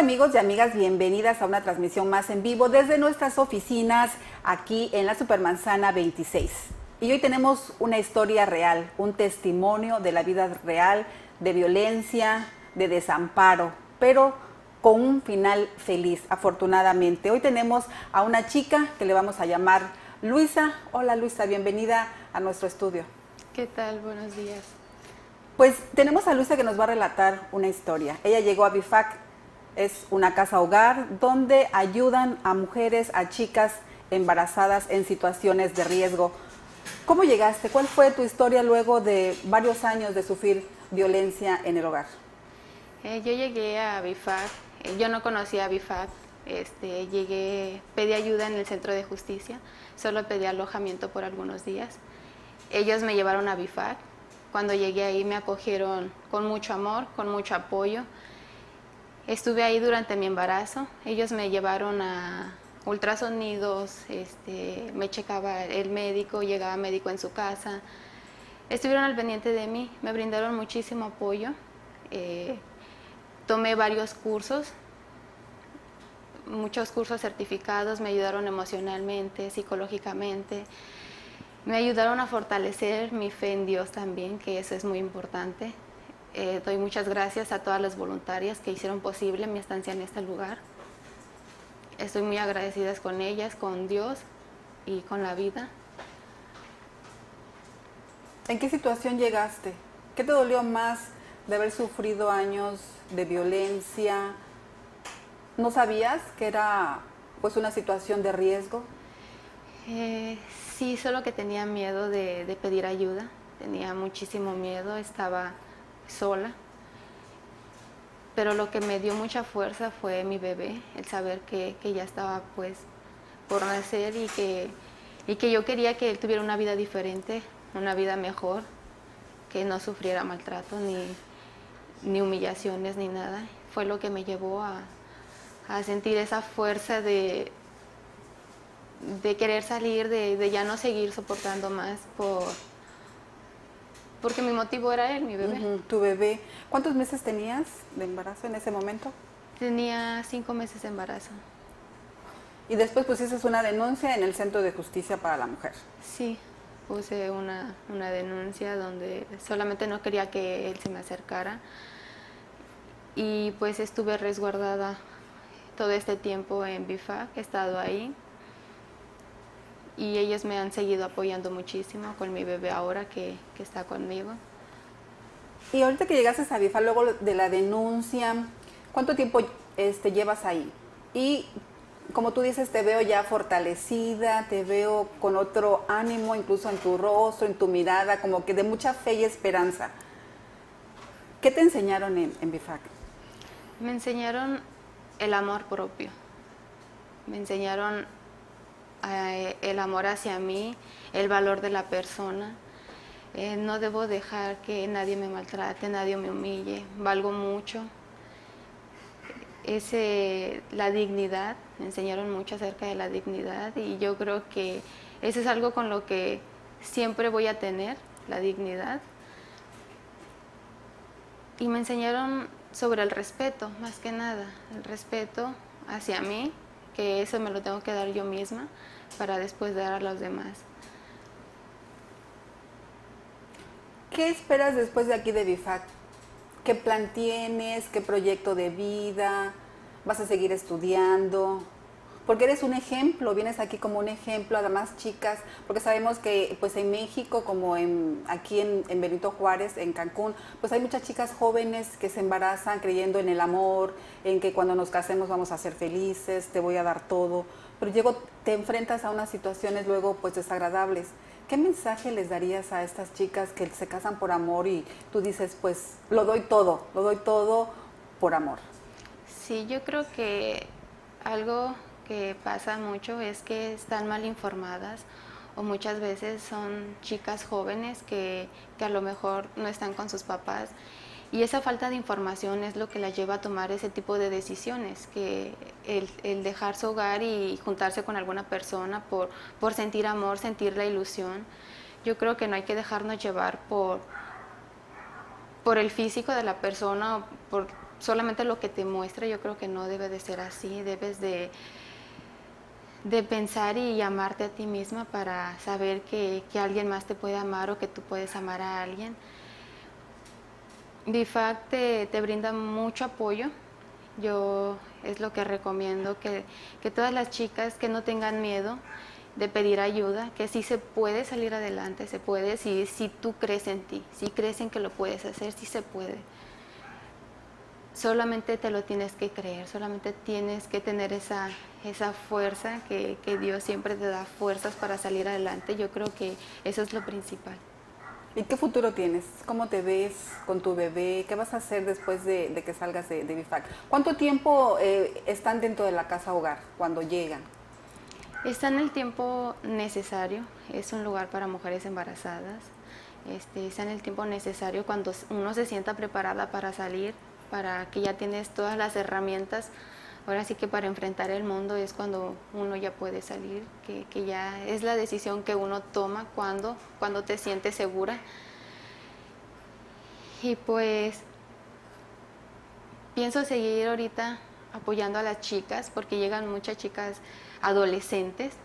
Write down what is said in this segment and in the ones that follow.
amigos y amigas? Bienvenidas a una transmisión más en vivo desde nuestras oficinas aquí en la Supermanzana 26. Y hoy tenemos una historia real, un testimonio de la vida real, de violencia, de desamparo, pero con un final feliz, afortunadamente. Hoy tenemos a una chica que le vamos a llamar Luisa. Hola Luisa, bienvenida a nuestro estudio. ¿Qué tal? Buenos días. Pues tenemos a Luisa que nos va a relatar una historia. Ella llegó a BIFAC, es una casa hogar donde ayudan a mujeres, a chicas embarazadas en situaciones de riesgo. ¿Cómo llegaste? ¿Cuál fue tu historia luego de varios años de sufrir violencia en el hogar? Yo llegué a BIFAC, yo no conocía a BIFAC, pedí ayuda en el centro de justicia, solo pedí alojamiento por algunos días. Ellos me llevaron a BIFAC. Cuando llegué ahí me acogieron con mucho amor, con mucho apoyo. Estuve ahí durante mi embarazo. Ellos me llevaron a ultrasonidos, me checaba el médico, llegaba médico en su casa. Estuvieron al pendiente de mí, me brindaron muchísimo apoyo. Tomé varios cursos, muchos cursos certificados, me ayudaron emocionalmente, psicológicamente. Me ayudaron a fortalecer mi fe en Dios también, que eso es muy importante. Doy muchas gracias a todas las voluntarias que hicieron posible mi estancia en este lugar. Estoy muy agradecida con ellas, con Dios y con la vida. ¿En qué situación llegaste? ¿Qué te dolió más de haber sufrido años de violencia? ¿No sabías que era pues una situación de riesgo? Sí, solo que tenía miedo de pedir ayuda, tenía muchísimo miedo, estaba sola, pero lo que me dio mucha fuerza fue mi bebé, el saber que ya estaba pues por nacer y que yo quería que él tuviera una vida diferente, una vida mejor, que no sufriera maltrato ni humillaciones ni nada. Fue lo que me llevó a sentir esa fuerza de querer salir, de ya no seguir soportando más, porque mi motivo era él, mi bebé. Tu bebé. ¿Cuántos meses tenías de embarazo en ese momento? Tenía 5 meses de embarazo. Y después pusiste una denuncia en el Centro de Justicia para la Mujer. Sí, puse una denuncia donde solamente no quería que él se me acercara. Y pues estuve resguardada todo este tiempo en BIFAC, he estado ahí. Y ellos me han seguido apoyando muchísimo con mi bebé ahora que está conmigo. Y ahorita que llegaste a BIFAC, luego de la denuncia, ¿cuánto tiempo llevas ahí? Y como tú dices, te veo ya fortalecida, te veo con otro ánimo, incluso en tu rostro, en tu mirada, como que de mucha fe y esperanza. ¿Qué te enseñaron en BIFAC? Me enseñaron el amor propio, me enseñaron el amor hacia mí, el valor de la persona. No debo dejar que nadie me maltrate, nadie me humille, valgo mucho. La dignidad, me enseñaron mucho acerca de la dignidad y yo creo que eso es algo con lo que siempre voy a tener, la dignidad. Y me enseñaron sobre el respeto, más que nada, el respeto hacia mí, que eso me lo tengo que dar yo misma para después dar a los demás. ¿Qué esperas después de aquí de BIFAC? ¿Qué plan tienes? ¿Qué proyecto de vida? ¿Vas a seguir estudiando? Porque eres un ejemplo, vienes aquí como un ejemplo a las más chicas, porque sabemos que pues en México, como aquí en Benito Juárez, en Cancún, pues hay muchas chicas jóvenes que se embarazan creyendo en el amor, en que cuando nos casemos vamos a ser felices, te voy a dar todo, pero luego te enfrentas a unas situaciones luego pues desagradables. ¿Qué mensaje les darías a estas chicas que se casan por amor y tú dices pues lo doy todo por amor? Sí, yo creo que algo que pasa mucho es que están mal informadas o muchas veces son chicas jóvenes que a lo mejor no están con sus papás y esa falta de información es lo que las lleva a tomar ese tipo de decisiones, que el dejar su hogar y juntarse con alguna persona por sentir amor, sentir la ilusión. Yo creo que no hay que dejarnos llevar por el físico de la persona, solamente lo que te muestra, yo creo que no debe de ser así, debes de pensar y amarte a ti misma para saber que alguien más te puede amar o que tú puedes amar a alguien. BIFAC te brinda mucho apoyo. Yo es lo que recomiendo, que todas las chicas que no tengan miedo de pedir ayuda, que sí se puede salir adelante, se puede, si tú crees en ti, si crees en que lo puedes hacer, sí se puede. Solamente te lo tienes que creer, solamente tienes que tener esa fuerza, que Dios siempre te da fuerzas para salir adelante. Yo creo que eso es lo principal. ¿Y qué futuro tienes? ¿Cómo te ves con tu bebé? ¿Qué vas a hacer después de que salgas de BIFAC? ¿Cuánto tiempo están dentro de la casa hogar cuando llegan? Están el tiempo necesario, es un lugar para mujeres embarazadas. Está en el tiempo necesario cuando uno se sienta preparada para salir, para que ya tienes todas las herramientas. Ahora sí que para enfrentar el mundo es cuando uno ya puede salir, que ya es la decisión que uno toma cuando te sientes segura. Y pues pienso seguir ahorita apoyando a las chicas, porque llegan muchas chicas adolescentes,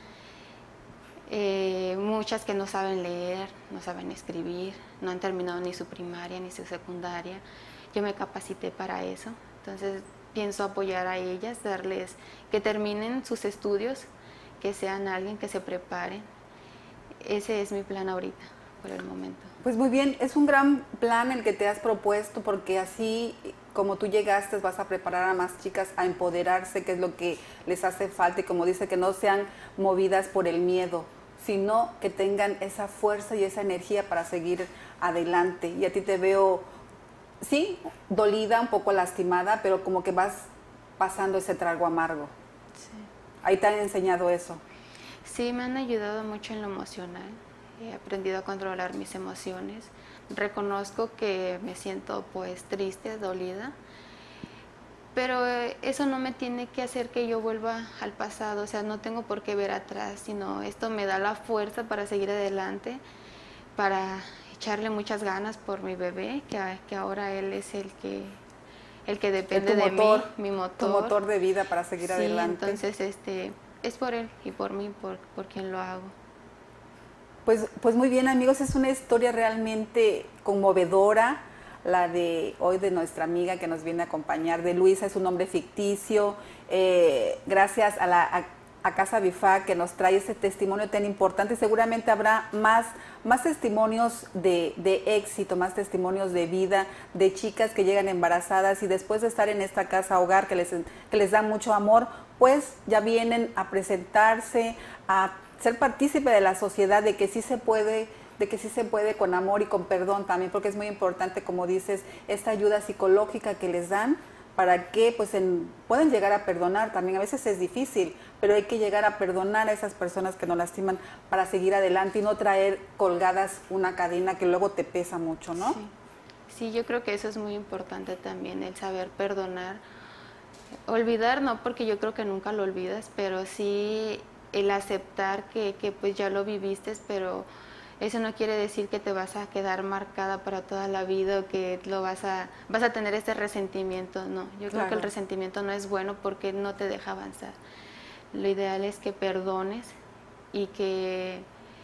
muchas que no saben leer, no saben escribir, no han terminado ni su primaria ni su secundaria. Yo me capacité para eso, entonces pienso apoyar a ellas, darles que terminen sus estudios, que sean alguien que se preparen. Ese es mi plan ahorita, por el momento. Pues muy bien, es un gran plan el que te has propuesto, porque así como tú llegaste vas a preparar a más chicas a empoderarse, que es lo que les hace falta, y como dice, que no sean movidas por el miedo, sino que tengan esa fuerza y esa energía para seguir adelante. Y a ti te veo, sí, dolida, un poco lastimada, pero como que vas pasando ese trago amargo. Sí. Ahí te han enseñado eso. Sí, me han ayudado mucho en lo emocional. He aprendido a controlar mis emociones. Reconozco que me siento pues triste, dolida, pero eso no me tiene que hacer que yo vuelva al pasado. O sea, no tengo por qué ver atrás, sino esto me da la fuerza para seguir adelante, para echarle muchas ganas por mi bebé, que ahora él es el que depende de mí, mi motor. Tu motor de vida para seguir adelante. Entonces es por él y por mí, por quien lo hago. Pues muy bien, amigos, es una historia realmente conmovedora, la de hoy de nuestra amiga que nos viene a acompañar, de Luisa. Es un nombre ficticio. Gracias a Casa BIFAC, que nos trae ese testimonio tan importante. Seguramente habrá más testimonios de éxito, más testimonios de vida, de chicas que llegan embarazadas y después de estar en esta casa hogar que les da mucho amor, pues ya vienen a presentarse, a ser partícipe de la sociedad, de que sí se puede, con amor y con perdón también, porque es muy importante, como dices, esta ayuda psicológica que les dan para que pues pueden llegar a perdonar. También a veces es difícil, pero hay que llegar a perdonar a esas personas que nos lastiman para seguir adelante y no traer colgadas una cadena que luego te pesa mucho, ¿no? Sí, yo creo que eso es muy importante también, el saber perdonar. Olvidar no, porque yo creo que nunca lo olvidas, pero sí el aceptar que pues ya lo viviste, pero eso no quiere decir que te vas a quedar marcada para toda la vida o que vas a tener ese resentimiento. No, yo creo que el resentimiento no es bueno porque no te deja avanzar. Lo ideal es que perdones y que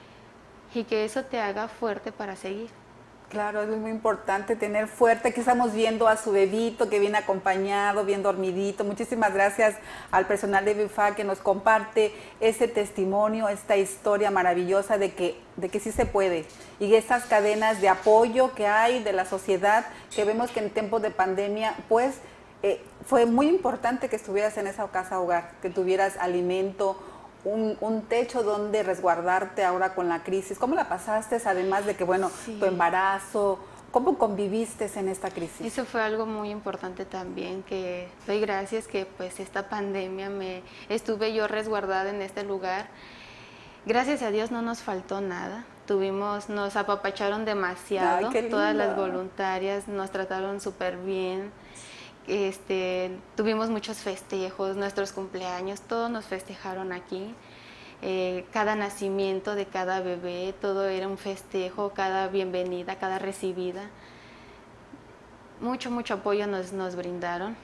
eso te haga fuerte para seguir. Claro, es muy importante tener fuerte. Aquí estamos viendo a su bebito que viene acompañado, bien dormidito. Muchísimas gracias al personal de BIFAC que nos comparte ese testimonio, esta historia maravillosa de que sí se puede. Y estas cadenas de apoyo que hay de la sociedad, que vemos que en tiempos de pandemia, pues fue muy importante que estuvieras en esa casa hogar, que tuvieras alimento, un techo donde resguardarte ahora con la crisis. ¿Cómo la pasaste? Además de que, bueno, tu embarazo, ¿cómo conviviste en esta crisis? Eso fue algo muy importante también, que doy gracias que pues esta pandemia estuve yo resguardada en este lugar. Gracias a Dios no nos faltó nada. Nos apapacharon demasiado. Ay, todas las voluntarias nos trataron súper bien. Tuvimos muchos festejos, nuestros cumpleaños, todos nos festejaron aquí. Cada nacimiento de cada bebé, todo era un festejo, cada bienvenida, cada recibida. mucho apoyo nos brindaron.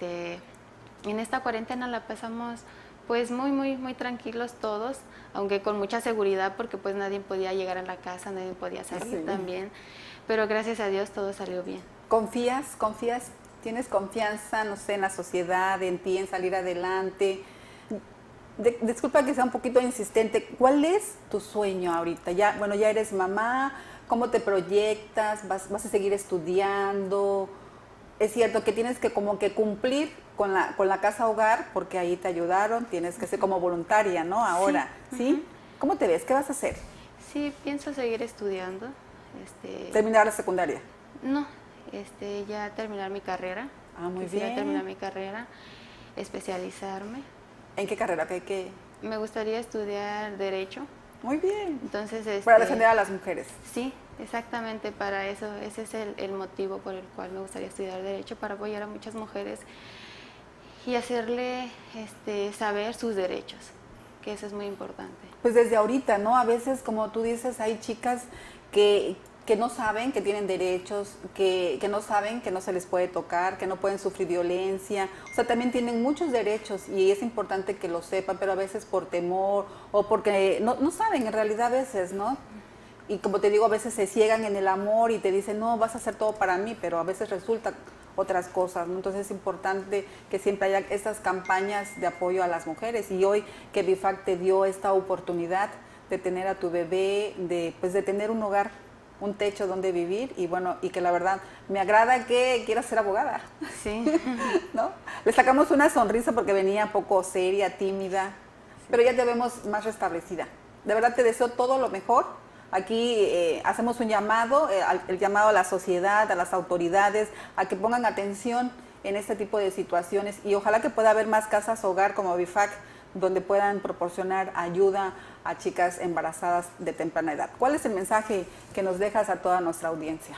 En esta cuarentena la pasamos pues muy tranquilos todos, aunque con mucha seguridad porque pues nadie podía llegar a la casa, nadie podía salir también, pero gracias a Dios todo salió bien. ¿Confías? ¿Tienes confianza, no sé, en la sociedad, en ti, en salir adelante? Disculpa que sea un poquito insistente, ¿cuál es tu sueño ahorita? Ya eres mamá, ¿cómo te proyectas? ¿Vas a seguir estudiando? Es cierto que tienes que como que cumplir con la casa hogar, porque ahí te ayudaron, tienes que ser como voluntaria, ¿no? Ahora, ¿sí? ¿Cómo te ves? ¿Qué vas a hacer? Sí, pienso seguir estudiando. ¿Terminar la secundaria? No, ya terminar mi carrera. Muy Quisiera bien. terminar mi carrera, especializarme. ¿En qué carrera? Me gustaría estudiar Derecho. Muy bien. Entonces, para defender a las mujeres. Sí, exactamente, para eso. Ese es el motivo por el cual me gustaría estudiar Derecho, para apoyar a muchas mujeres y hacerle saber sus derechos, que eso es muy importante. Pues desde ahorita, ¿no? A veces, como tú dices, hay chicas que no saben que tienen derechos, que no saben que no se les puede tocar, que no pueden sufrir violencia. O sea, también tienen muchos derechos y es importante que lo sepan, pero a veces por temor o porque no saben en realidad a veces, ¿no? Y como te digo, a veces se ciegan en el amor y te dicen, no, vas a hacer todo para mí, pero a veces resulta otras cosas, ¿no? Entonces es importante que siempre haya estas campañas de apoyo a las mujeres. Y hoy que BIFAC te dio esta oportunidad de tener a tu bebé, de tener un hogar, un techo donde vivir, y que la verdad me agrada que quieras ser abogada. Sí. ¿No? Le sacamos una sonrisa porque venía poco seria, tímida, sí, pero ya te vemos más restablecida. De verdad te deseo todo lo mejor. Aquí hacemos un llamado, el llamado a la sociedad, a las autoridades, a que pongan atención en este tipo de situaciones y ojalá que pueda haber más casas hogar como BIFAC, donde puedan proporcionar ayuda a chicas embarazadas de temprana edad. ¿Cuál es el mensaje que nos dejas a toda nuestra audiencia?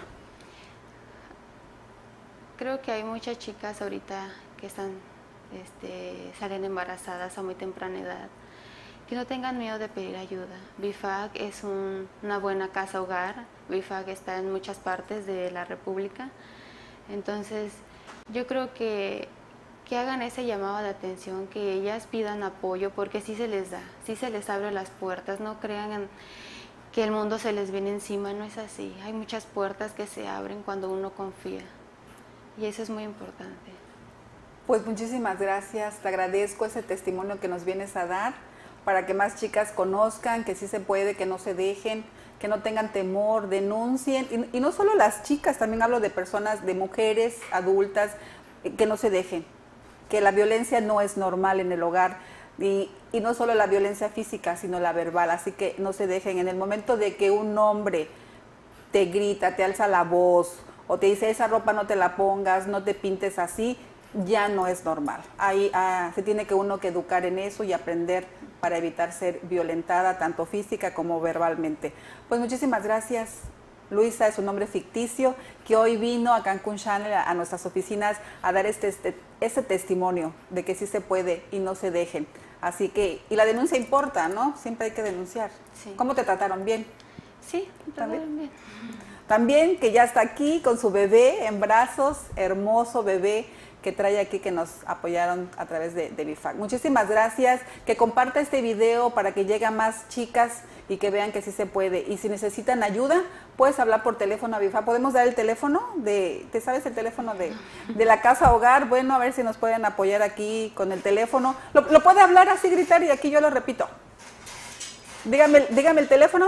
Creo que hay muchas chicas ahorita que salen embarazadas a muy temprana edad, que no tengan miedo de pedir ayuda. BIFAC es una buena casa hogar, BIFAC está en muchas partes de la República, entonces yo creo que hagan ese llamado de atención, que ellas pidan apoyo, porque sí se les da, sí se les abre las puertas, no crean que el mundo se les viene encima, no es así, hay muchas puertas que se abren cuando uno confía y eso es muy importante. Pues muchísimas gracias, te agradezco ese testimonio que nos vienes a dar para que más chicas conozcan que sí se puede, que no se dejen, que no tengan temor, denuncien, y no solo las chicas, también hablo de personas, de mujeres adultas, que no se dejen, que la violencia no es normal en el hogar, y no solo la violencia física, sino la verbal, así que no se dejen. En el momento de que un hombre te grita, te alza la voz, o te dice esa ropa no te la pongas, no te pintes así, ya no es normal. Ahí se tiene que uno que educar en eso y aprender para evitar ser violentada, tanto física como verbalmente. Pues muchísimas gracias. Luisa es un nombre ficticio que hoy vino a Cancún Channel, a nuestras oficinas, a dar este testimonio de que sí se puede y no se dejen. Así que, y la denuncia importa, ¿no? Siempre hay que denunciar. Sí. ¿Cómo te trataron? ¿Bien? Sí, ¿también? Bien. También que ya está aquí con su bebé en brazos, hermoso bebé que trae aquí, que nos apoyaron a través de BIFAC. Muchísimas gracias, que comparta este video para que llegue a más chicas y que vean que sí se puede. Y si necesitan ayuda, puedes hablar por teléfono a BIFAC. ¿Podemos dar el teléfono? ¿Te sabes el teléfono de la casa hogar? Bueno, a ver si nos pueden apoyar aquí con el teléfono. ¿Lo puede hablar así, gritar? Y aquí yo lo repito. Dígame el teléfono.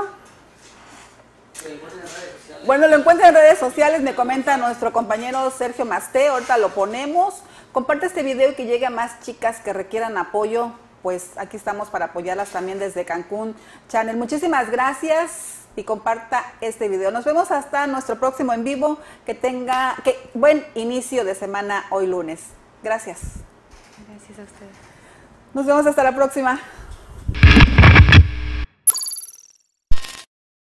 Bueno, lo encuentran en redes sociales, me comenta nuestro compañero Sergio Masté, ahorita lo ponemos. Comparte este video y que llegue a más chicas que requieran apoyo, pues aquí estamos para apoyarlas también desde Cancún Channel. Muchísimas gracias y comparta este video. Nos vemos hasta nuestro próximo en vivo, que buen inicio de semana hoy lunes. Gracias. Gracias a ustedes. Nos vemos hasta la próxima.